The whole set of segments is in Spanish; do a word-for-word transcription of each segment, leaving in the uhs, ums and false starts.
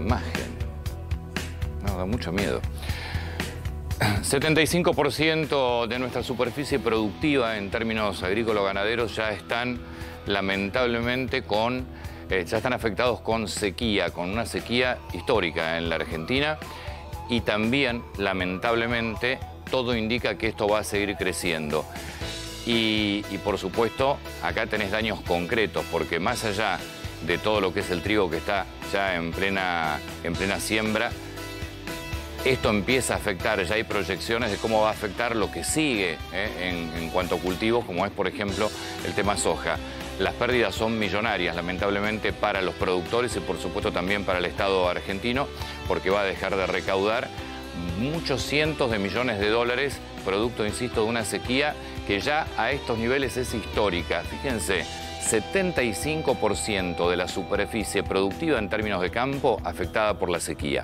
imagen. No, da mucho miedo. setenta y cinco por ciento de nuestra superficie productiva en términos agrícolas-ganaderos ya están, lamentablemente, con, eh, ya están afectados con sequía, con una sequía histórica en la Argentina. Y también, lamentablemente, todo indica que esto va a seguir creciendo. Y, y por supuesto, acá tenés daños concretos, porque más allá de todo lo que es el trigo que está ya en plena, en plena siembra, esto empieza a afectar, ya hay proyecciones de cómo va a afectar lo que sigue eh, en, en cuanto a cultivos, como es, por ejemplo, el tema soja. Las pérdidas son millonarias, lamentablemente, para los productores y, por supuesto, también para el Estado argentino, porque va a dejar de recaudar muchos cientos de millones de dólares, producto, insisto, de una sequía que ya a estos niveles es histórica. Fíjense, setenta y cinco por ciento de la superficie productiva en términos de campo afectada por la sequía.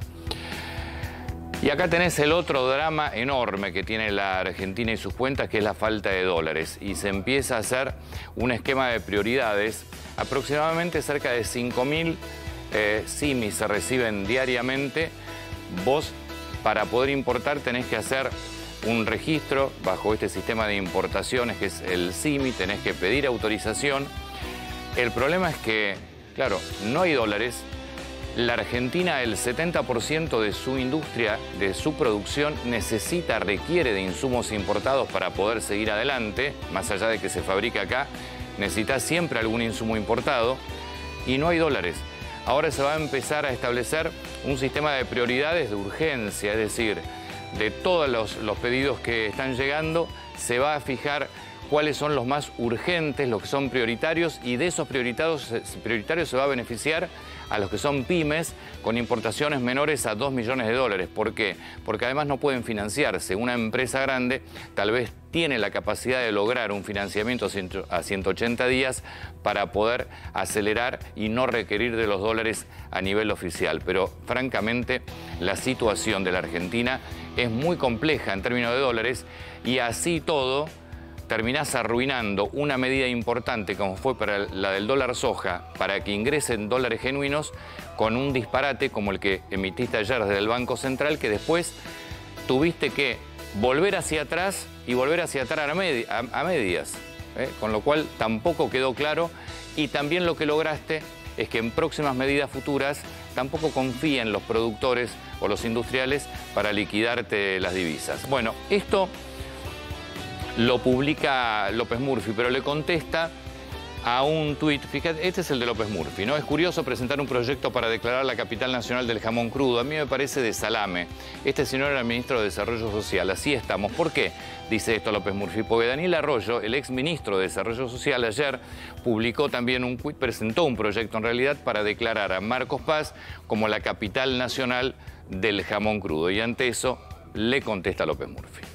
Y acá tenés el otro drama enorme que tiene la Argentina y sus cuentas, que es la falta de dólares. Y se empieza a hacer un esquema de prioridades. Aproximadamente cerca de cinco mil eh, S I M I se reciben diariamente. Vos, para poder importar, tenés que hacer un registro bajo este sistema de importaciones, que es el S I M I. Tenés que pedir autorización. El problema es que, claro, no hay dólares. La Argentina, el setenta por ciento de su industria, de su producción, necesita, requiere de insumos importados para poder seguir adelante. Más allá de que se fabrica acá, necesita siempre algún insumo importado y no hay dólares. Ahora se va a empezar a establecer un sistema de prioridades de urgencia, es decir, de todos los, los pedidos que están llegando, se va a fijar cuáles son los más urgentes, los que son prioritarios, y de esos prioritarios, prioritarios se va a beneficiar a los que son pymes con importaciones menores a dos millones de dólares. ¿Por qué? Porque además no pueden financiarse. Una empresa grande tal vez tiene la capacidad de lograr un financiamiento a ciento ochenta días para poder acelerar y no requerir de los dólares a nivel oficial. Pero francamente la situación de la Argentina es muy compleja en términos de dólares, y así todo terminás arruinando una medida importante como fue para la del dólar soja, para que ingresen dólares genuinos, con un disparate como el que emitiste ayer desde el Banco Central, que después tuviste que volver hacia atrás y volver hacia atrás a, medi a, a medias, ¿eh? Con lo cual tampoco quedó claro, y también lo que lograste es que en próximas medidas futuras tampoco confíen los productores o los industriales para liquidarte las divisas. Bueno, esto lo publica López Murphy, pero le contesta a un tuit. Fíjate, este es el de López Murphy, ¿no? Es curioso presentar un proyecto para declarar la capital nacional del jamón crudo. A mí me parece de salame. Este señor era ministro de Desarrollo Social. Así estamos. ¿Por qué dice esto López Murphy? Porque Daniel Arroyo, el ex ministro de Desarrollo Social, ayer publicó también un tuit, presentó un proyecto en realidad para declarar a Marcos Paz como la capital nacional del jamón crudo. Y ante eso le contesta López Murphy.